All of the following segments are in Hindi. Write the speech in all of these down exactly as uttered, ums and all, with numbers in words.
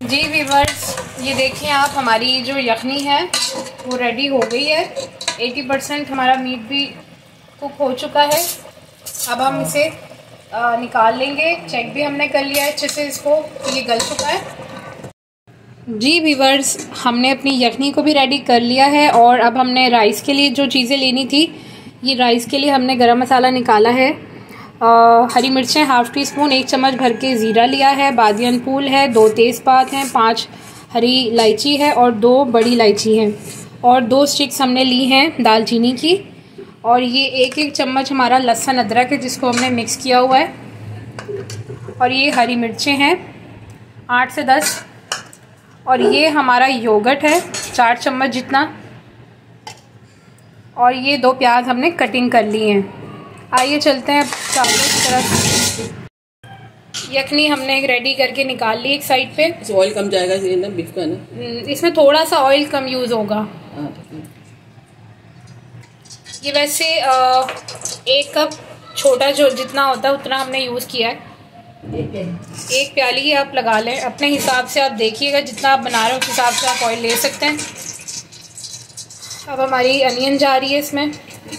जी व्यूअर्स, ये देखिए आप, हमारी जो यखनी है वो रेडी हो गई है। अस्सी परसेंट हमारा मीट भी कुक हो चुका है। अब हम इसे आ, निकाल लेंगे। चेक भी हमने कर लिया है अच्छे से इसको, ये गल चुका है। जी व्यूअर्स, हमने अपनी यखनी को भी रेडी कर लिया है और अब हमने राइस के लिए जो चीज़ें लेनी थी, ये राइस के लिए हमने गरम मसाला निकाला है। आ, हरी मिर्चें हाफ़ टी स्पून, एक चम्मच भर के ज़ीरा लिया है, बादियन फूल है, दो तेज़पात हैं, पांच हरी इलायची है और दो बड़ी इलायची हैं और दो स्टिक्स हमने ली हैं दालचीनी की। और ये एक एक चम्मच हमारा लहसुन अदरक है जिसको हमने मिक्स किया हुआ है। और ये हरी मिर्चें हैं आठ से दस। और ये हमारा योगर्ट है चार चम्मच जितना। और ये दो प्याज हमने कटिंग कर ली हैं। आइए चलते हैं चावलों की तरफ। यखनी हमने रेडी करके निकाल ली एक साइड पे। ऑयल कम जाएगा इसलिए ना, बीफ का ना, इसमें थोड़ा सा ऑयल कम यूज़ होगा। ये वैसे एक कप छोटा जो जितना होता है उतना हमने यूज़ किया है। एक प्याली आप लगा लें अपने हिसाब से। आप देखिएगा जितना आप बना रहे हो उस हिसाब से आप ऑयल ले सकते हैं। अब हमारी अनियन जा रही है इसमें,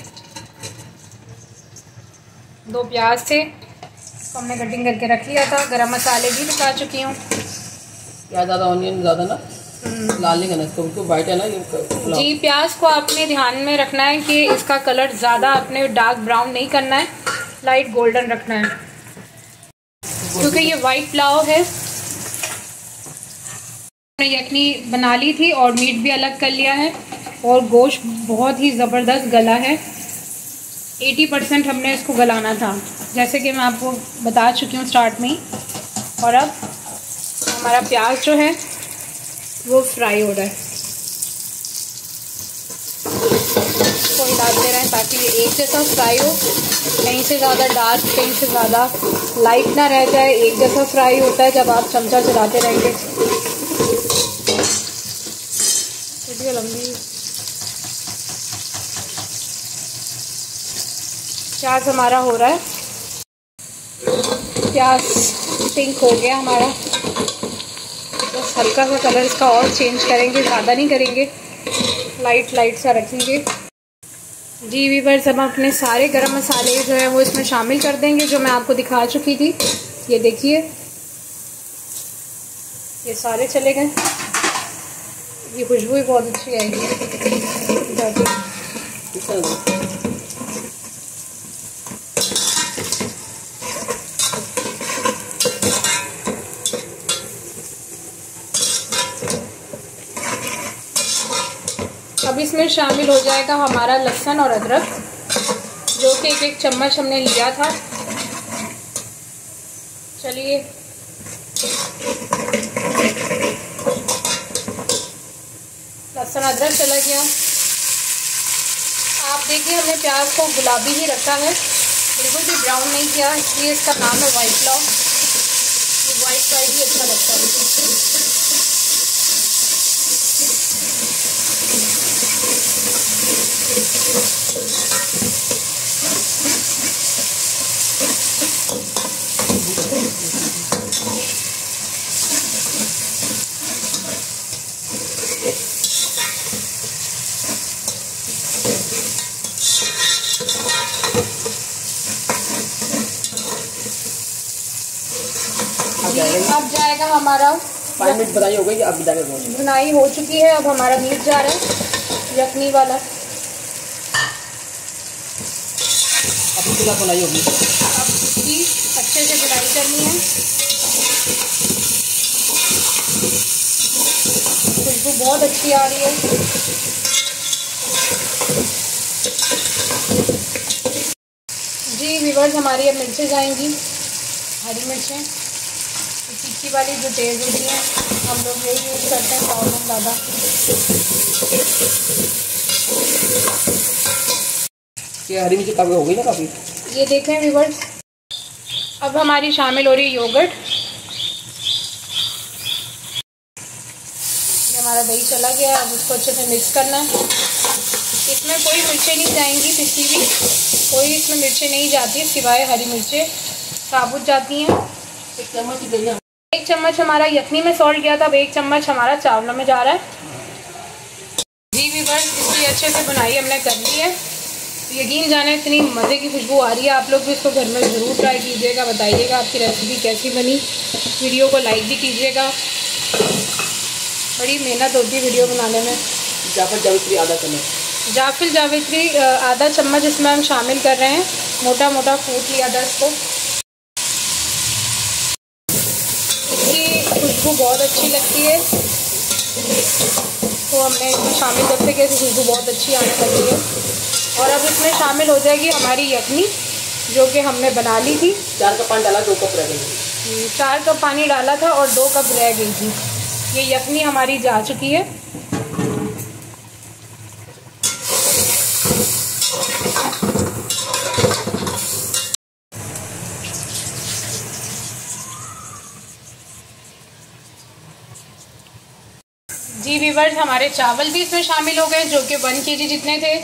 दो प्याज थे तो हमने कटिंग करके रख लिया था। गरम मसाले भी दिखा चुकी हूँ। क्या ज़्यादा ऑनियन ज़्यादा ना लाल नहीं करना इसको, वाइट है ना ये। जी, प्याज को आपने ध्यान में रखना है कि इसका कलर ज़्यादा आपने डार्क ब्राउन नहीं करना है, लाइट गोल्डन रखना है क्योंकि ये वाइट पुलाव है। हमने यखनी बना ली थी और मीट भी अलग कर लिया है और गोश्त बहुत ही ज़बरदस्त गला है। अस्सी परसेंट हमने इसको गलाना था, जैसे कि मैं आपको बता चुकी हूँ स्टार्ट में ही। और अब हमारा प्याज जो है वो फ्राई हो रहा है। इसको हिलाते रहें ताकि ये एक जैसा फ्राई हो, कहीं से ज़्यादा डार्क कहीं से ज़्यादा लाइट ना रह जाए। एक जैसा फ्राई होता है जब आप चमचा चलाते रहेंगे। वीडियो लंबी। प्याज हमारा हो रहा है, प्याज पिंक हो गया हमारा। बस हल्का सा कलर इसका और चेंज करेंगे, ज़्यादा नहीं करेंगे, लाइट लाइट सा रखेंगे। जी व्यूअर्स, अब अपने सारे गरम मसाले जो है वो इसमें शामिल कर देंगे जो मैं आपको दिखा चुकी थी। ये देखिए, ये सारे चले गए। ये खुशबू भी बहुत अच्छी आएगी। अब इसमें शामिल हो जाएगा हमारा लहसुन और अदरक, जो कि एक एक चम्मच हमने लिया था। चलिए, लहसुन अदरक चला गया। आप देखिए, हमने प्याज को गुलाबी ही रखा है, बिल्कुल भी ब्राउन नहीं किया, इसलिए इसका नाम है वाइट पुलाव। ये वाइट फ्राई भी अच्छा लगता है। अब जाएगा हमारा पाँच मिनट बनाई हो गई, अब भुनाई हो चुकी है। अब हमारा मीट जा रहा है यखनी वाला। अब इसके बाद बनाई होगी, अब इसकी अच्छे से भुनाई करनी है। खुशबू बहुत अच्छी आ रही है। जी व्यूअर्स, हमारी अब मिर्चें जाएंगी, हरी मिर्चें तीखी वाली जो तेज़ होती हैं, हम लोग यही यूज़ करते हैं पाउडर ज़्यादा। ये हरी मिर्ची काफ़ी हो गई ना काफ़ी। ये देखें व्यूअर्स, अब हमारी शामिल हो रही है योगर्ट। ये हमारा दही चला गया, अब उसको अच्छे से मिक्स करना है। इसमें कोई मिर्चें नहीं जाएंगी, पिसी भी कोई इसमें मिर्चें नहीं जाती, सिवाय हरी मिर्चें साबुत जाती हैं। एक चम्मच दही एक चम्मच हमारा यखनी में सॉल्ट गया था, अब एक चम्मच हमारा चावलों में जा रहा है। जी व्यूअर्स, इसकी अच्छे से बुनाई हमने कर ली है। यकीन जाने इतनी मज़े की खुशबू आ रही है। आप लोग भी इसको घर में ज़रूर ट्राई कीजिएगा, बताइएगा आपकी रेसिपी कैसी बनी। वीडियो को लाइक भी कीजिएगा, बड़ी मेहनत होती है वीडियो बनाने में। जाफर जावित्री आधा चम्मच जाफिर जावित्री आधा चम्मच इसमें हम शामिल कर रहे हैं। मोटा मोटा कूट लिया था इसको। इसकी खुशबू बहुत अच्छी लगती है, तो हमने इसमें शामिल करते कि खुशबू बहुत अच्छी आने लगी है। और अब इसमें शामिल हो जाएगी हमारी यखनी, जो कि हमने बना ली थी। चार कप पानी डाला, दो कप रह गई। चार कप पानी डाला था और दो कप रह गई थी। ये यखनी हमारी जा चुकी है। जी व्यूअर्स, हमारे चावल भी इसमें शामिल हो गए, जो कि वन केजी जितने थे।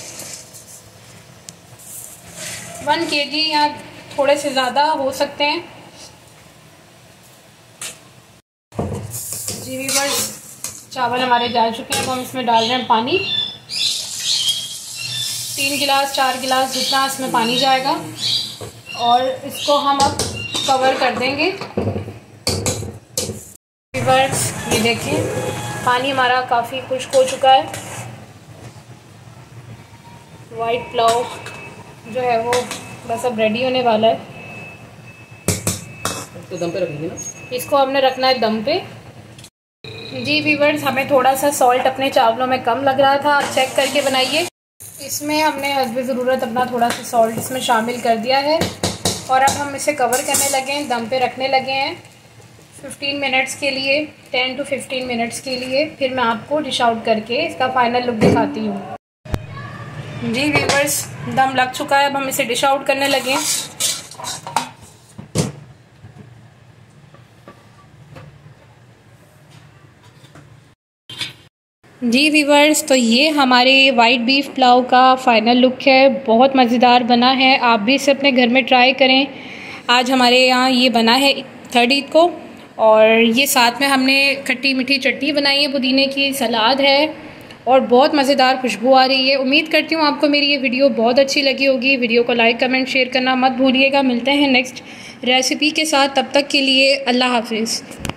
वन केजी या थोड़े से ज़्यादा हो सकते हैं। जी व्यूअर्स, चावल हमारे जा चुके हैं। तो हम इसमें डाल रहे हैं पानी। तीन गिलास चार गिलास जितना इसमें पानी जाएगा, और इसको हम अब कवर कर देंगे। व्यूअर्स, ये देखें पानी हमारा काफ़ी खुश्क हो चुका है। वाइट पुलाव जो है वो बस अब रेडी होने वाला है। तो दम पे रखेंगे ना, इसको हमने रखना है दम पे। जी व्यूअर्स, हमें थोड़ा सा सॉल्ट अपने चावलों में कम लग रहा था, आप चेक करके बनाइए। इसमें हमने हस्बे ज़रूरत अपना थोड़ा सा सॉल्ट इसमें शामिल कर दिया है। और अब हम इसे कवर करने लगे हैं, दम पे रखने लगे हैं फिफ्टीन मिनट्स के लिए, टेन टू फिफ्टीन मिनट्स के लिए। फिर मैं आपको डिश आउट करके इसका फाइनल लुक दिखाती हूँ। जी व्यूअर्स, दम लग चुका है, अब हम इसे डिश आउट करने लगे हैं। जी व्यूअर्स, तो ये हमारे वाइट बीफ पुलाव का फ़ाइनल लुक है। बहुत मज़ेदार बना है, आप भी इसे अपने घर में ट्राई करें। आज हमारे यहाँ ये बना है थर्ड ईद को, और ये साथ में हमने खट्टी मीठी चटनी बनाई है, पुदीने की सलाद है, और बहुत मज़ेदार खुशबू आ रही है। उम्मीद करती हूँ आपको मेरी ये वीडियो बहुत अच्छी लगी होगी। वीडियो को लाइक कमेंट शेयर करना मत भूलिएगा। मिलते हैं नेक्स्ट रेसिपी के साथ, तब तक के लिए अल्लाह हाफिज़।